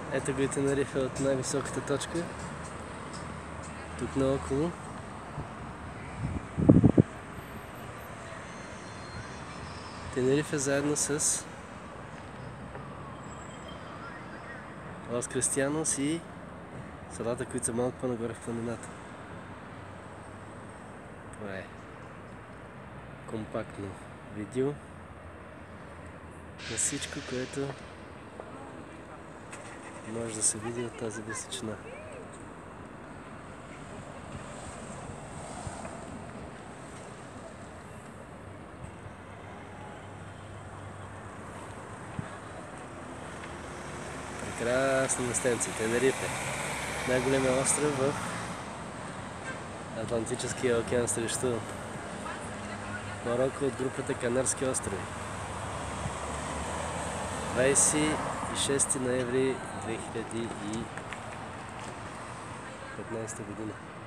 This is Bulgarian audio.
Ето го и Тенерифе от най-високата точка. Тук наоколо. Тенерифе заедно с Лос Кристианос и селата, които са малко по-нагоре в планината. Това е компактно видео на всичко, което може да се види от тази височина. Прекрасно местенце, Тенерифе. Най-големия остров в Атлантическия океан срещу Мароко от групата Канарски острови. 26 ноември 2015 година.